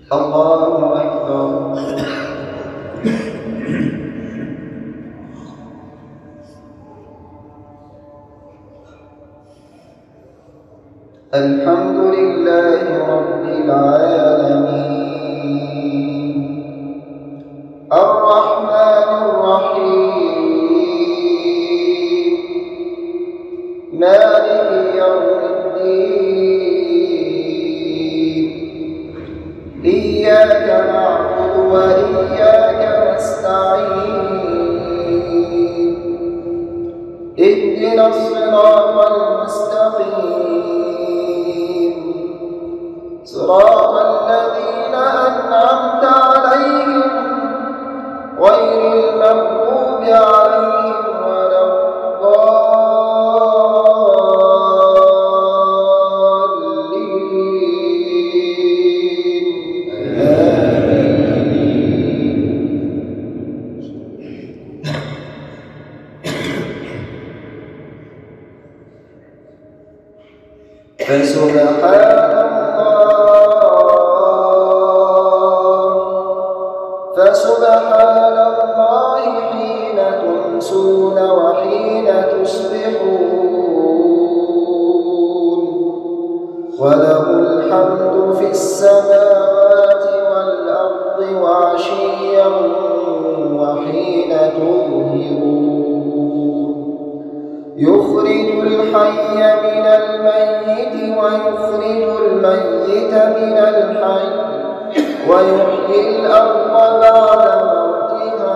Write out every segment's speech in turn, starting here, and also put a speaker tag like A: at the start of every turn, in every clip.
A: الله أكبر. الحمد لله رب العالمين الرحمن الرحيم مالك يوم الدين إياك نعبد وإياك نستعين اهدنا الصراط المستقيم صراط الذين أنعمت عليهم غير المغضوب عليهم ولا الضالين فسبحان الله حين تمسون وحين تصبحون وله الحمد في السماوات والأرض وعشيا وحين تظهرون يخرج الحي من الميت ويخرج الميت من الحي ويحيي الأرض بعد موتها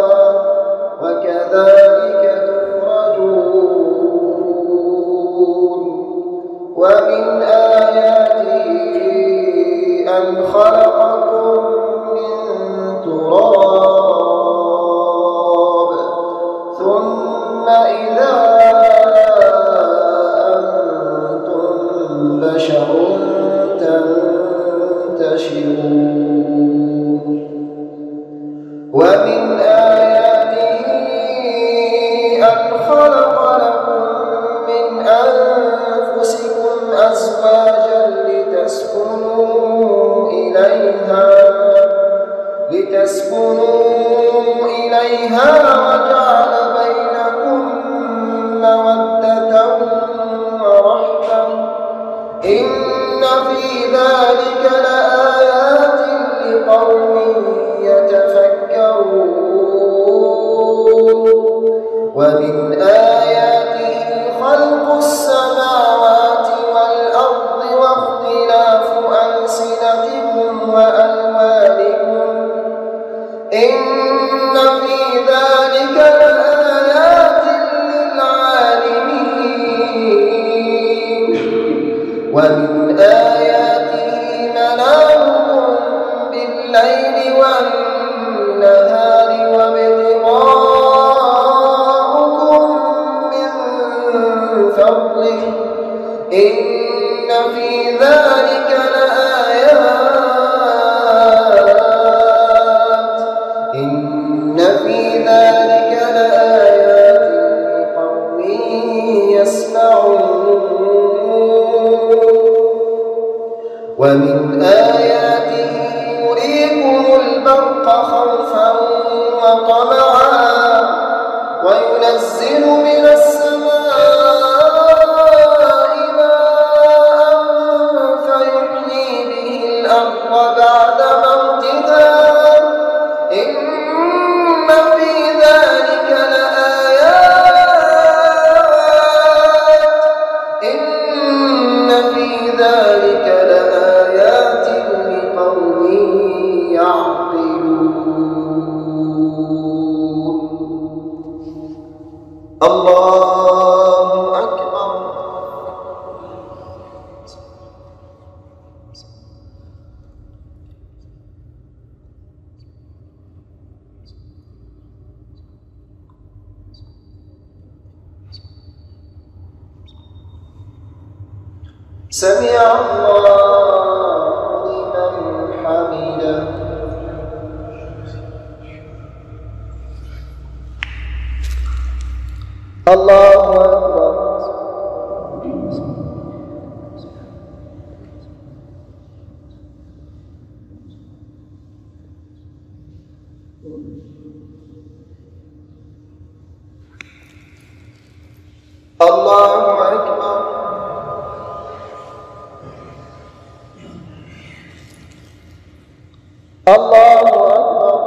A: وكذلك تخرجون ومن آياته أن خلقكم من تراب ثم إذا أنتم بشر تنتشرون ومن آياته أن خلق لكم من أنفسكم أزواجا لتسكنوا إليها وجعل بينكم مودة ورحمة إن في ذلك لآيات لقوم يتفكرون ومن آياته خلق السماوات والأرض واختلاف ألسنتكم وألوانكم إن في ذلك لآيات للعالمين ومن آياته منامكم بالليل والنهار وابتغاؤكم من فضله إن في ذلك لآيات لقوم يسمعون ومن آياته يريكم البرق خوفا وطمعا وينزل من السماء ماء فيحيي به الأرض بعد موتها إن في ذلك لآيات لقوم يعقلون الله أكبر. سمع الله لمن حمده. الله أكبر. الله أكبر. الله أكبر.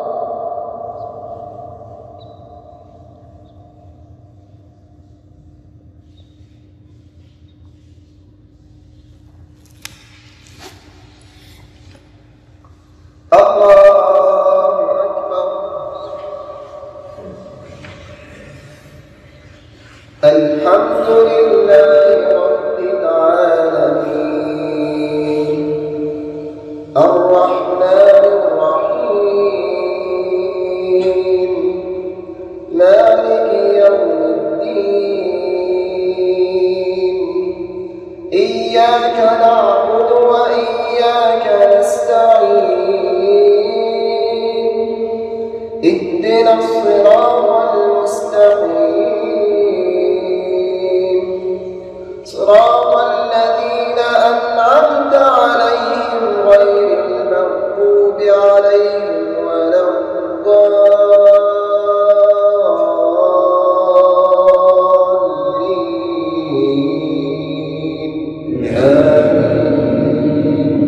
A: الحمد لله رب العالمين الرحمن الرحيم مالك يوم الدين إياك نعبد وإياك نستعين اهدنا الصراط المستقيم صراط الذين أنعمت عليهم غير المغضوب عليهم ولا الضالين آمين.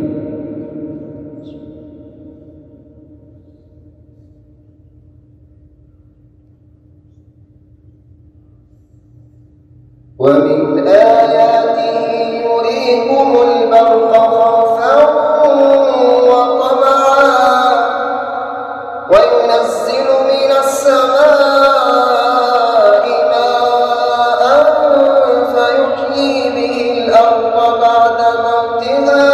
A: ومن آياته يريكم البرق خوفا وطمعا وينزل من السماء ماء فيحيي به الأرض بعد موتها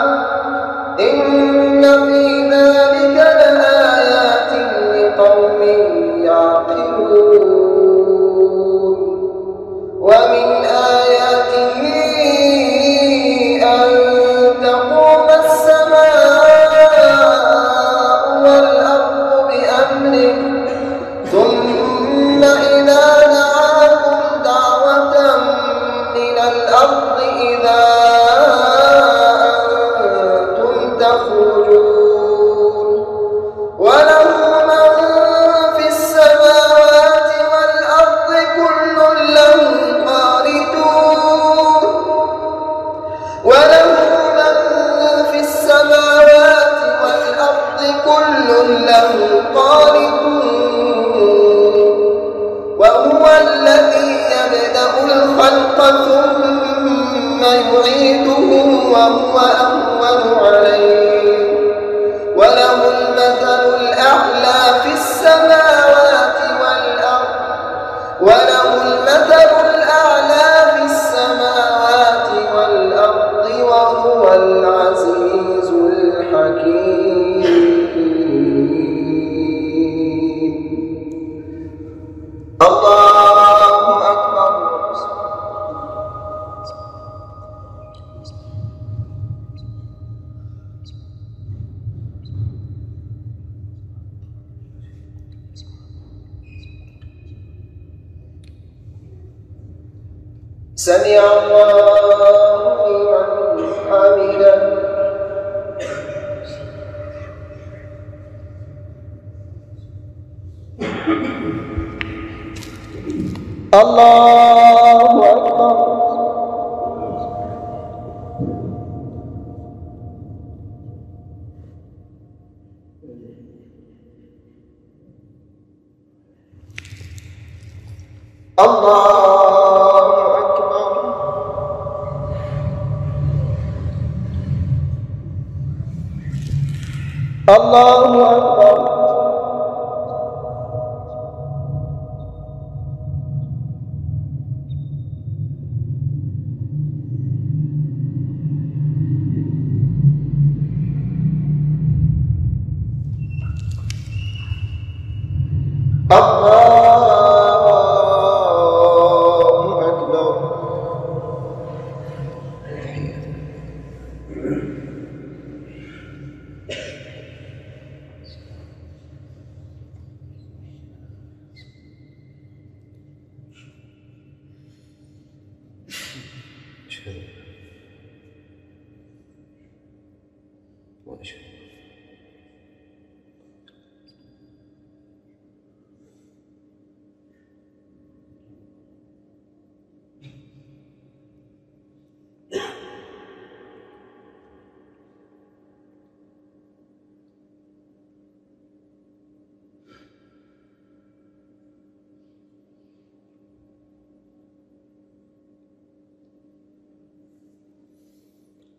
A: إن في ذلك لآيات لقوم يعقلون. ومن آياته أن تقوم السماء والأرض بأمره ثم إذا دعاكم دعوة من الأرض إذا أنتم تخرجون. وله من في السماوات والأرض كل له قانتون وهو الذي يبدأ الخلق ثم يعيده وهو أهون عليه وله المثل الأعلى في السماوات والأرض وهو العزيز الحكيم. الله أكبر. سمع الله لمن حمده. الله أكبر. الله أكبر. الله أكبر.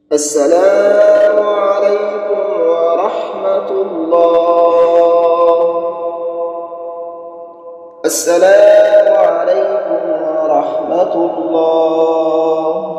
A: السلام عليكم ورحمة الله. السلام عليكم ورحمة الله.